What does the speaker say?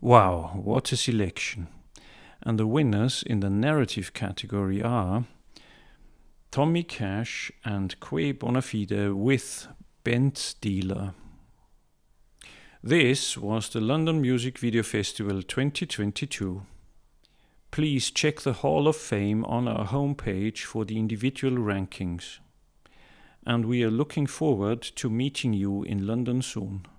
Wow, what a selection. And the winners in the narrative category are Tommy Cash and Que Bonafide with Bent Dealer. This was the London Music Video Festival 2022. Please check the Hall of Fame on our homepage for the individual rankings. And we are looking forward to meeting you in London soon.